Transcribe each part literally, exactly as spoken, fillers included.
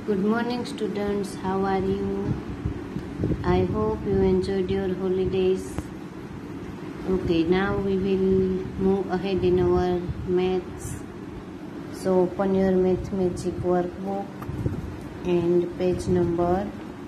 Good morning students, how are you? I hope you enjoyed your holidays. Okay, now we will move ahead in our maths. So open your mathematic workbook and page number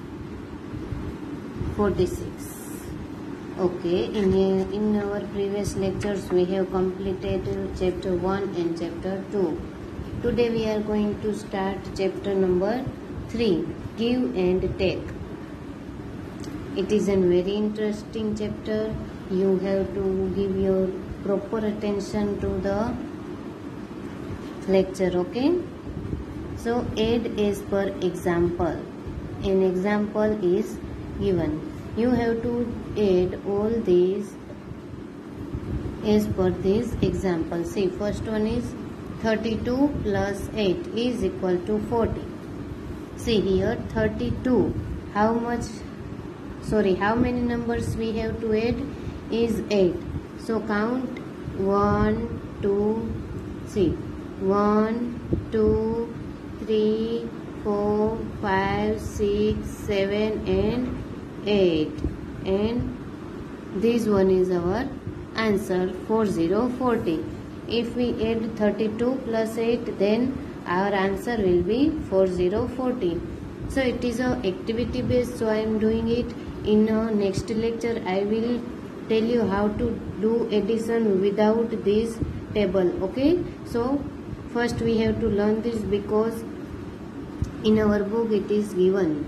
forty-six. Okay, in, in our previous lectures we have completed chapter one and chapter two. Today we are going to start chapter number three, give and take. It is a very interesting chapter. You have to give your proper attention to the lecture, okay? So add as per example. An example is given. You have to add all these as per this example. See, first one is thirty-two plus eight is equal to forty. See here, thirty-two. How much, sorry, how many numbers we have to add is eight. So count one, two, see, one, two, three, four, five, six, seven and eight. And this one is our answer, forty, forty. If we add thirty-two plus eight, then our answer will be forty, forty. So it is a activity based, so I am doing it. In a next lecture I will tell you how to do addition without this table, okay? So first we have to learn this because in our book it is given.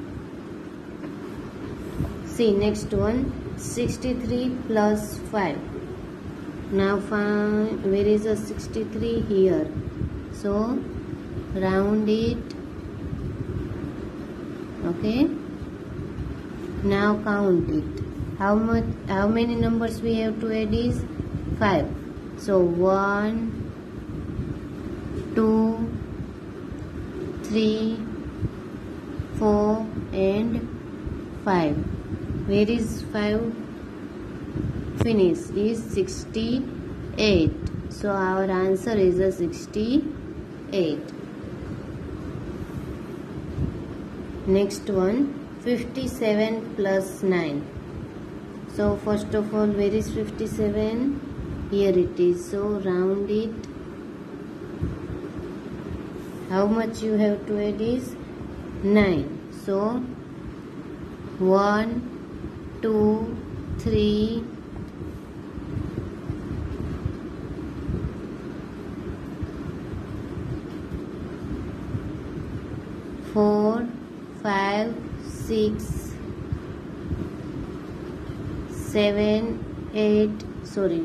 See, next one, sixty-three plus five. Now find where is a sixty-three here. So round it. Okay. Now count it. How much? How many numbers we have to add is five. So one, two, three, four, and five. Where is five? Finish is sixty-eight. So our answer is a sixty-eight. Next one, fifty-seven plus nine. So first of all, where is fifty-seven? Here it is. So round it. How much you have to add is nine. So one, two, three, four, five, six, seven, eight, sorry,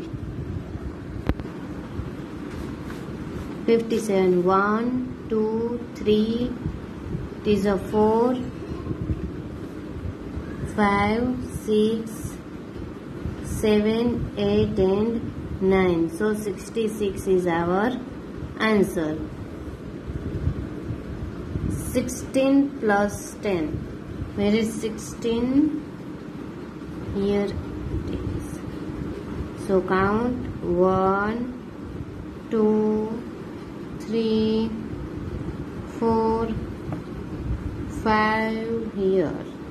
fifty-seven. One, two, three, it is a four, five, six, seven, eight, and nine. So sixty-six is our answer. sixteen plus ten. Where is sixteen? Here it is. So count one, two, three, four, five here.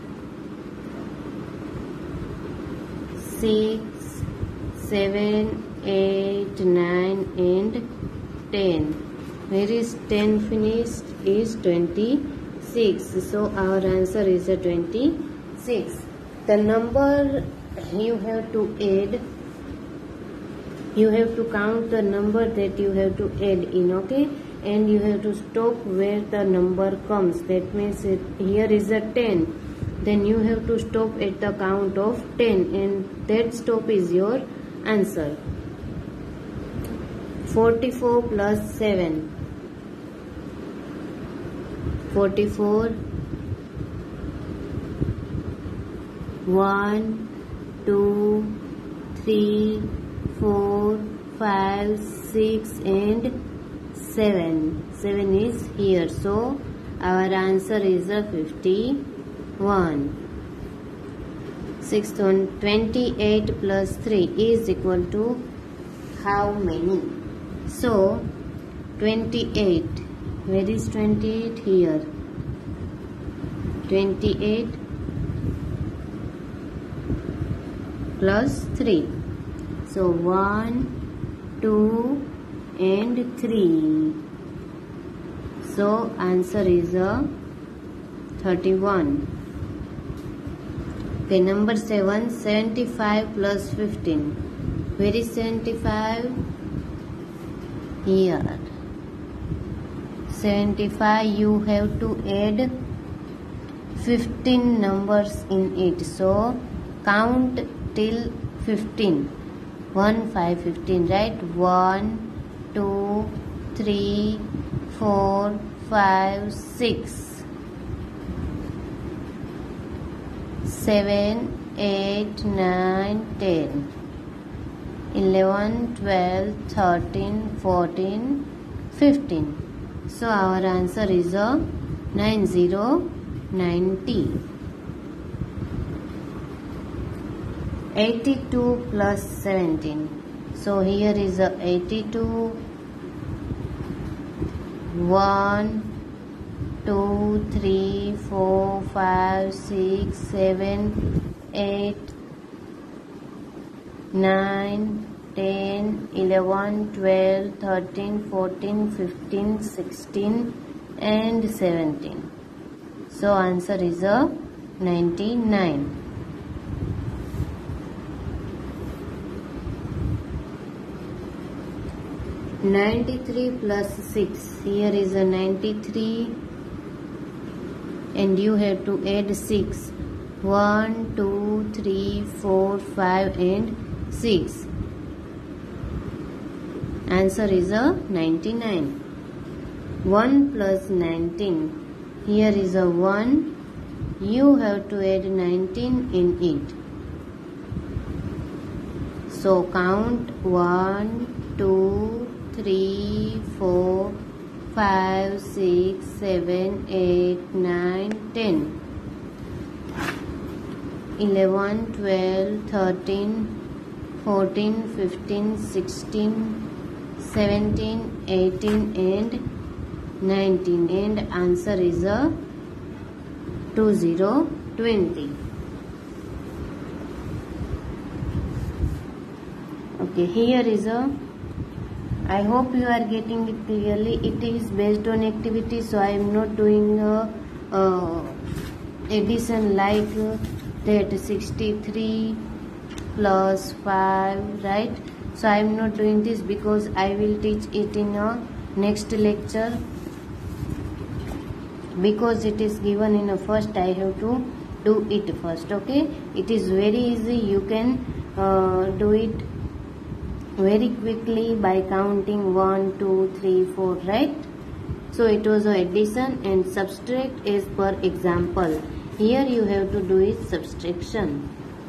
Six, seven, eight, nine, and ten. Where is ten finished? Is twenty-six. So our answer is a twenty-six. The number you have to add, you have to count the number that you have to add in, okay? And you have to stop where the number comes. That means it, here is a ten. Then you have to stop at the count of ten, and that stop is your answer. forty-four plus seven. forty-four. one, two, three, four, five, six, and seven. seven is here. So our answer is a fifty-one. Sixth one, twenty-eight plus three is equal to how many? So twenty-eight, where is twenty-eight? Here. twenty-eight plus three. So one, two and three. So answer is a thirty-one. Okay, number seven, seventy-five plus fifteen. Where is seventy-five? Here. seventy-five, you have to add fifteen numbers in it. So count till fifteen. one, five, fifteen, right? one, two, three, four, five, six. seven, eight, nine, ten, eleven, twelve, thirteen, fourteen, fifteen. So our answer is a nine zero ninety. eighty-two plus seventeen. So here is a eighty-two. one, two, three, four, five, six, seven, eight, nine, ten, eleven, twelve, thirteen, fourteen, fifteen, sixteen and seventeen. So answer is a ninety-nine. ninety-three plus six. Here is a ninety-three and you have to add six. one, two, three, four, five and six. Answer is a ninety-nine. one plus nineteen. Here is a one. You have to add nineteen in it. So count one, two, three, four, five, six, seven, eight, nine, ten, eleven, twelve, thirteen, fourteen, fifteen, sixteen, seventeen, eighteen and nineteen. And answer is a two zero twenty. Okay, here is a, I hope you are getting it clearly. It is based on activity, so I am not doing a, uh, addition like uh, that sixty-three plus five, right? So I am not doing this because I will teach it in a next lecture. Because it is given in a first, I have to do it first. Okay, it is very easy. You can uh, do it very quickly by counting one, two, three, four, right? So it was a addition and subtract is per example. Here you have to do is subtraction.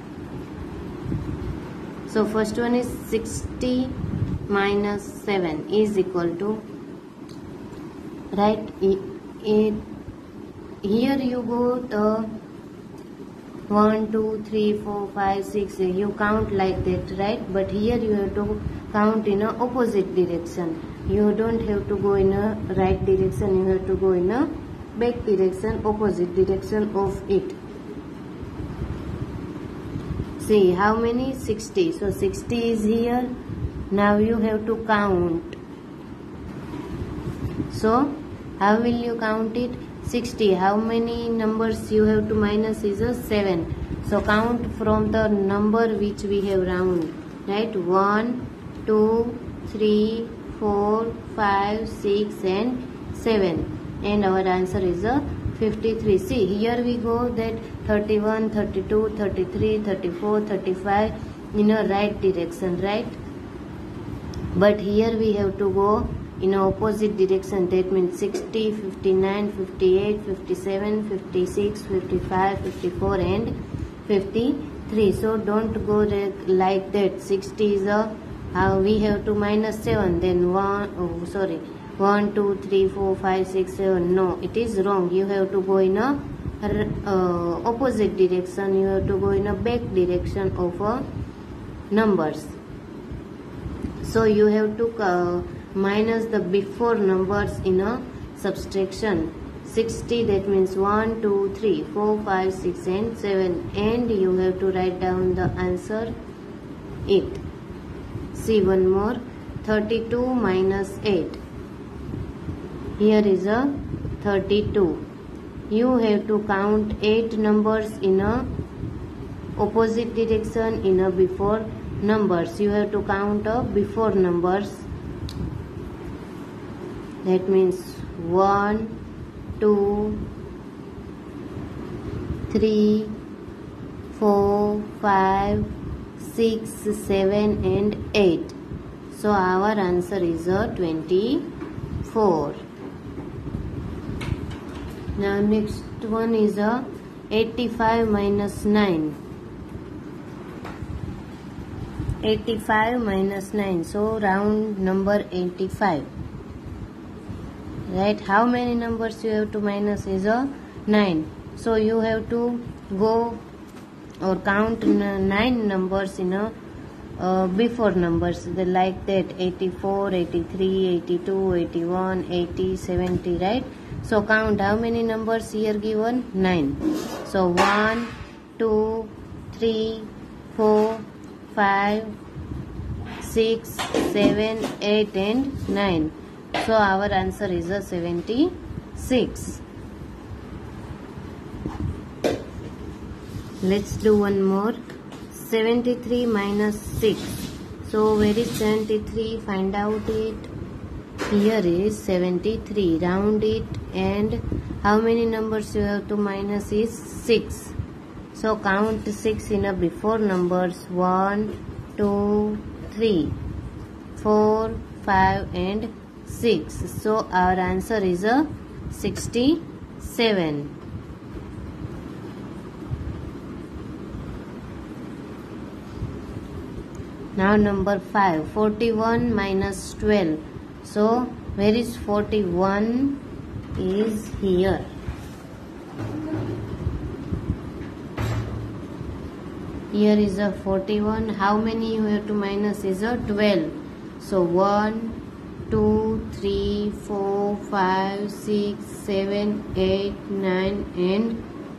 So first one is sixty minus seven is equal to, right? It, it, here you go the one, two, three, four, five, six, you count like that, right? But here you have to count in a opposite direction. You don't have to go in a right direction, you have to go in a back direction, opposite direction of it. See how many? sixty. So sixty is here. Now you have to count. So how will you count it? sixty. How many numbers you have to minus is a seven. So count from the number which we have round, right? one, two, three, four, five, six and seven. And our answer is a fifty-three. See, here we go that thirty-one, thirty-two, thirty-three, thirty-four, thirty-five in a right direction, right? But here we have to go in opposite direction. That means sixty, fifty-nine, fifty-eight, fifty-seven, fifty-six, fifty-five, fifty-four and fifty-three. So don't go like that. sixty is a, how we have to minus seven, then one, oh sorry, one, two, three, four, five, six, seven. No, it is wrong. You have to go in a uh, opposite direction. You have to go in a back direction of uh, numbers. So you have to uh, minus the before numbers in a subtraction. sixty, that means one, two, three, four, five, six and seven, and you have to write down the answer eight. See one more, thirty-two minus eight. Here is a thirty-two. You have to count eight numbers in a opposite direction in a before numbers. You have to count a before numbers. That means one, two, three, four, five, six, seven and eight. So our answer is a twenty-four. Now next one is a eighty-five minus nine. eighty-five minus nine. So round number eighty-five. Right? How many numbers you have to minus is a nine. So you have to go or count nine numbers in a uh, before numbers. They like that eighty-four, eighty-three, eighty-two, eighty-one, eighty, seventy, right? So count how many numbers here given? nine. So one, two, three, four, five, six, seven, eight and nine. So our answer is a seventy-six. Let's do one more. seventy-three minus six. So where is seventy-three? Find out it. Here is seventy-three. Round it, and how many numbers you have to minus is six. So count six in a before numbers. one, two, three, four, five and six. So our answer is a sixty-seven. Now number five, forty-one minus twelve. So where is forty-one? Is here. Here is a forty-one. How many you have to minus is a twelve. So one, two, three, four, five, six, seven, eight, nine and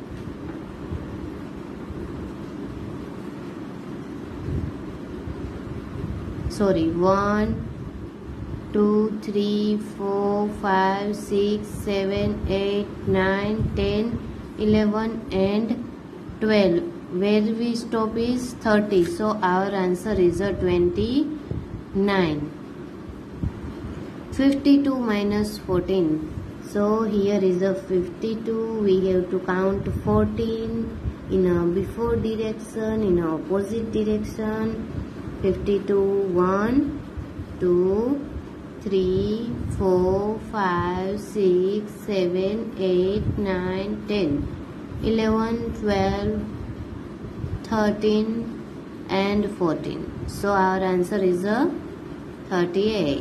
sorry one, two, three, four, five, six, seven, eight, nine, ten, eleven and twelve. Where we stop is thirty. So our answer is a twenty-nine. fifty-two minus fourteen. So here is a fifty-two. We have to count fourteen in a before direction, in a opposite direction. fifty-two, one, two, three, four, five, six, seven, eight, nine, ten, eleven, twelve, thirteen and fourteen. So our answer is a thirty-eight.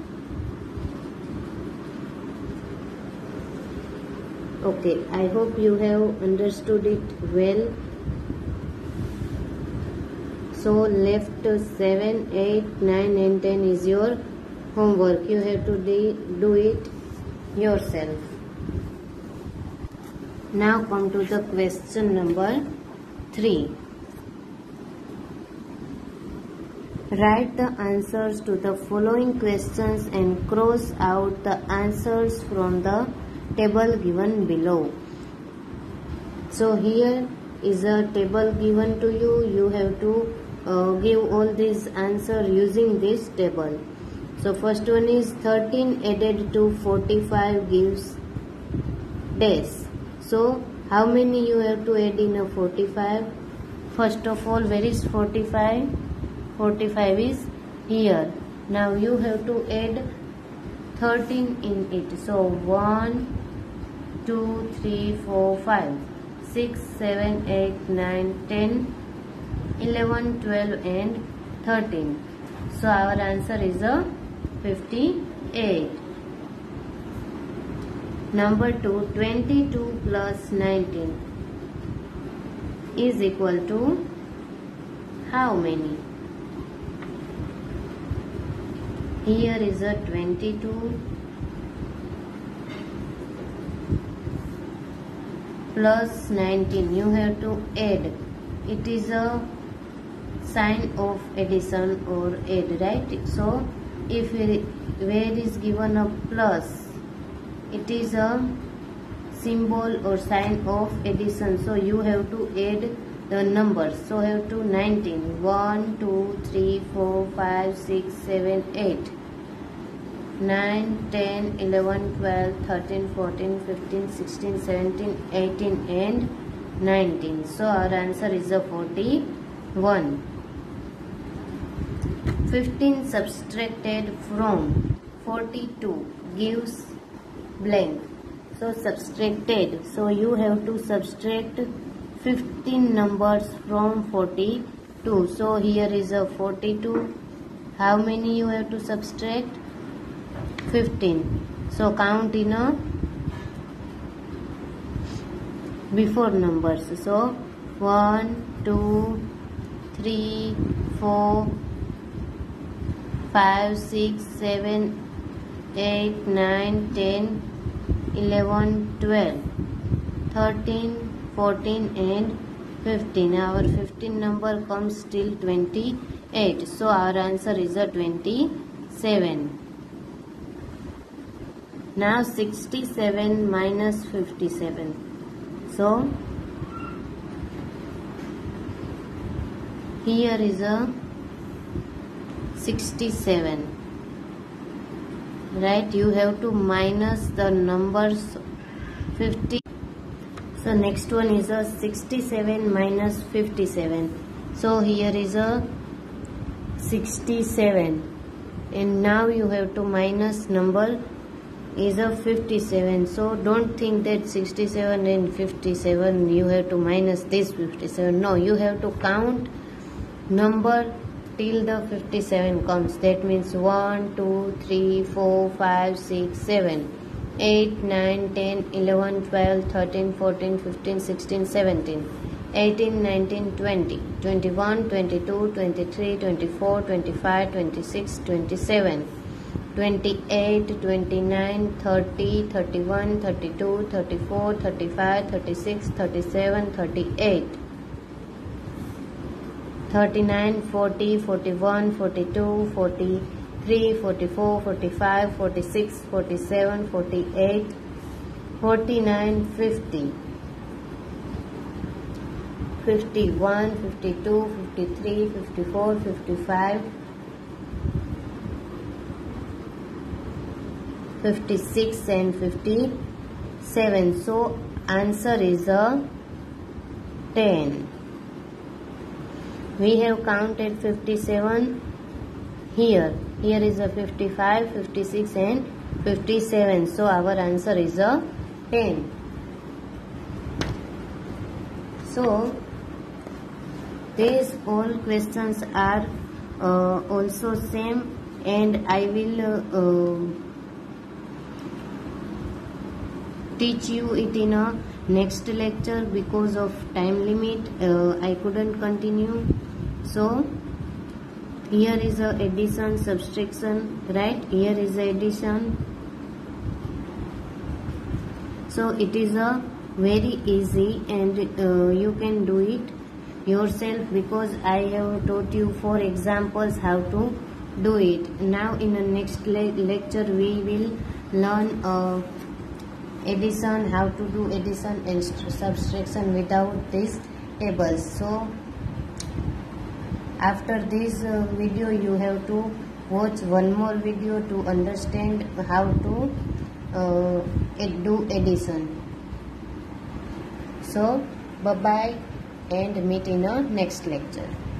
Okay, I hope you have understood it well. So left seven, eight, nine and ten is your homework. You have to do it yourself. Now come to the question number three. Write the answers to the following questions and cross out the answers from the table given below. So here is a table given to you. You have to uh, give all these answers using this table. So first one is thirteen added to forty-five gives dash. So how many you have to add in a forty-five? First of all, where is forty-five? forty-five is here. Now you have to add thirteen in it. So one, two, three, four, five, six, seven, eight, nine, ten, eleven, twelve and thirteen. So our answer is a fifty-eight. Number two, twenty-two plus nineteen is equal to how many? Here is a twenty-two plus nineteen, you have to add. It is a sign of addition or add, right? So if where is given a plus, it is a symbol or sign of addition, so you have to add the numbers. So have to nineteen, one, two, three, four, five, six, seven, eight, nine, ten, eleven, twelve, thirteen, fourteen, fifteen, sixteen, seventeen, eighteen and nineteen. So our answer is a forty-one. fifteen subtracted from forty-two gives blank. So subtracted, so you have to subtract fifteen numbers from forty-two. So here is a forty-two. How many you have to subtract? fifteen. So count in a before numbers. So one, two, three, four, five, six, seven, eight, nine, ten, eleven, twelve, thirteen, fourteen and fifteen. Our fifteen number comes till twenty-eight. So our answer is a twenty-seven. Now sixty-seven minus fifty-seven. So here is a sixty-seven. Right, you have to minus the numbers fifty. So next one is a sixty-seven minus fifty-seven. So here is a sixty-seven, and now you have to minus number is a fifty-seven. So don't think that sixty-seven and fifty-seven you have to minus this fifty-seven. No, you have to count number till the fifty-seven comes. That means one, two, three, four, five, six, seven, eight, nine, ten, eleven, twelve, thirteen, fourteen, fifteen, sixteen, seventeen, eighteen, nineteen, twenty, twenty-one, twenty-two, twenty-three, twenty-four, twenty-five, twenty-six, twenty-seven, twenty-eight, twenty-nine, thirty, thirty-one, thirty-two, thirty-four, thirty-five, thirty-six, thirty-seven, thirty-eight, thirty-nine, forty, forty-one, forty-two, forty-three, forty-four, forty-five, forty-six, forty-seven, forty-eight, forty-nine, fifty, fifty-one, fifty-two, fifty-three, fifty-four, fifty-five, fifty-six and fifty-seven. So answer is a ten. We have counted fifty-seven here. Here is a fifty-five, fifty-six and fifty-seven. So our answer is a ten. So these all questions are uh, also same, and I will uh, uh, teach you it in a next lecture. Because of time limit uh, I couldn't continue. So here is a addition, subtraction, right? Here is a addition. So it is a very easy, and uh, you can do it yourself, because I have taught you four examples how to do it. Now in the next le lecture we will learn uh, addition, how to do addition and subtraction without these tables. So after this uh, video you have to watch one more video to understand how to uh, do addition. So bye bye and meet in a next lecture.